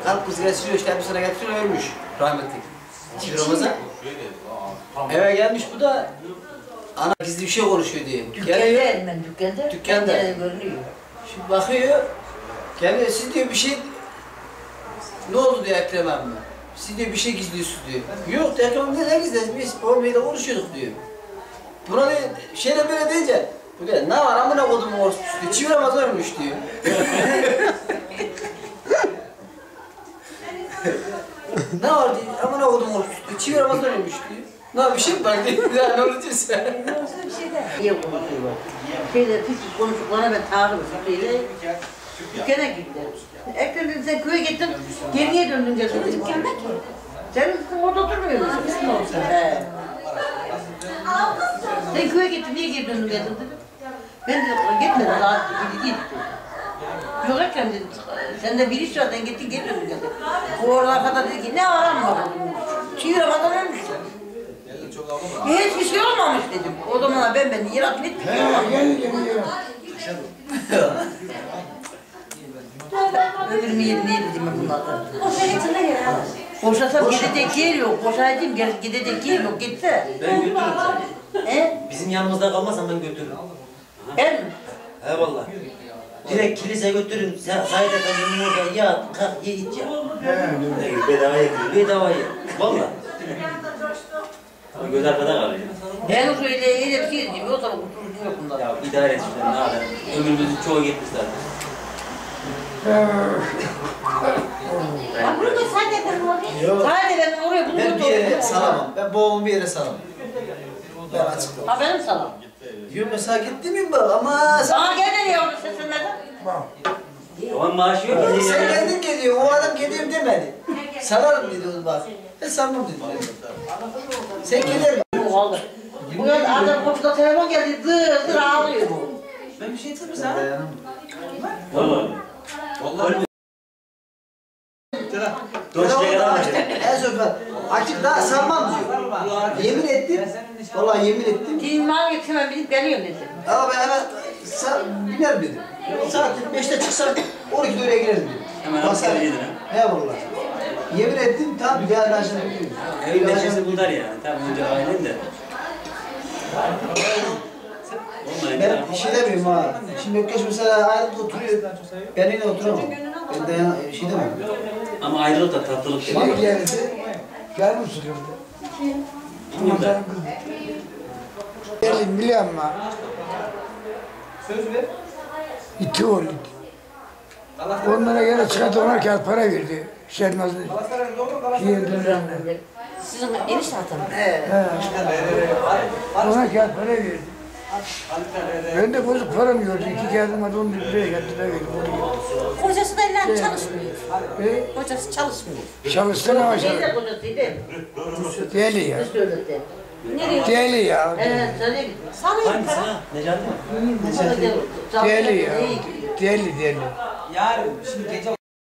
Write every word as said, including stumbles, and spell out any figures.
kalp krizi geçiriyor, işte bir sene getiriyor, ölmüş rahmetli. Çiğ Ramazan. Eve gelmiş bu da ana gizli bir şey konuşuyor diye. Dükkanda ben dükkanda. Dükkanda. Görünüyor. Şimdi bakıyor, geliyor, siz diyor bir şey, ne oldu diyor Ekrem emmi. Siz diyor bir şey gizliyorsunuz diyor. Yok Ekrem emmi ne gizliyoruz, biz Ormey'de konuşuyorduk diyor. Buna ne, şeyle böyle deyince, bu diyor, ne var amına kodumun orospusu diyor, Çiğ Ramazan ölmüş diyor. Ne var diyor, amına kodumun orospusu diyor, Çiğ Ramazan ölmüş diyor. Ne var bir şey mi var diyor, ya ne olacak sen? Bir şey de. İyi konuşuyorlar. Şeyde pis konuştuklarına ben takip ettim. Dükkana gittiler. Ekrem dedi sen köye gittin, geriye döndün geldin. Dükkanda ki. Sen orada oturmuyor musun? Bizim olsun. He. Sen köye gittin, niye geri döndün geldin dedim. Ben de gitmedim, saat gibi gitti. Yok Ekrem dedim, senden bir iş var, sen gittin geri döndün geldin. Bu orada kadar dedi ki, ne var amma? Çiğ Ramazan ölmüş. Hiçbir şey olmamış dedim. O zaman ben ben yaratım hiçbir şey olmamış. Ömrümü yedi niye dedim ben bunlardan. Boşasam gidecek yer yok. Boşaydım gidecek yer yok. Gitse. Ben götürürüm seni. He? Bizim yanımızda kalmazsan ben götürürüm. Ben mi? He valla. Direkt kiliseye götürürüm. Sen Said Efendi'nin orada yat, kalk, ye git ya. He. Bedavaya gidiyor. Bedavaya. Valla. Göz arkada kalıyor. Ben o şöyle öyle bir şey dedim. O zaman kurtuluşum yok bundan. Ya idare et şuradan ne kadar. Ömrümüzün çoğu gitmiş zaten. Ya burada sadece ben oraya. Sadece ben oraya bunu Ben bir yere salamam, ben babamı bir yere salamam. Ben açıklamam. Ha benim salam. Diyor mesela gitti miyim bak ama sen... Sana gel nereye onu sesinmeden? Onun maaşı yok. Oğlum sen kendin geliyor, o adam geliyorum demedi. Sararım dedi onu bak. Ben sarmam dedi. Sen gelir mi? Bu oldu. Bu yıl adam komşuda telefon geldi, dır dır ağlıyor bu. Ben bir şey yapayım sana. Dayanamam. Vallahi. Vallahi. Doşkaya kadar mı? En son ben açık daha sarmam diyor. Yemin ettim. Vallahi yemin ettim. Dinman getirmem bilip geliyorum dedi. Ama ben hemen sar, binerim dedim. Saat beşte çıksam on ikide oraya girerim dedim. Hemen Basar. He vallahi. Yemin ettim tam bir yerden aşağı gidiyorum. Evin neşesi bunlar yani. Tabii önce ailen de. Ben bir şey demiyorum ha. Şimdi Ökkeş mesela ayrılıkta oturuyor. Ben yine oturamam. Ben de bir şey demiyorum. Ama ayrılık da tatlılık değil. Bak geldi, canım sıkıldı. Bilmiyorum da. Gelin biliyor musun? Söz ver. İki oğul. Onlara göre çıkarttı, ona kağıt para verdi. Şernazlı. Yerden. Sizin enişte hatanız. He. Ona kağıt para verdi. Ben de bozuk param gördüm. İki kağıdım vardı, onu liraya getirdiler verdim. Kocası da eller çalışmıyor. E, Kocası çalışmıyor. çalıştın ama Neyse çalıştın. kocası değil mi? Deli ya. Dış devlette. Nereye? Deli ya. Evet, sana git. Sana Hangisi ha? Necati mi? Deli ya. Deli deli. Yarın şimdi gece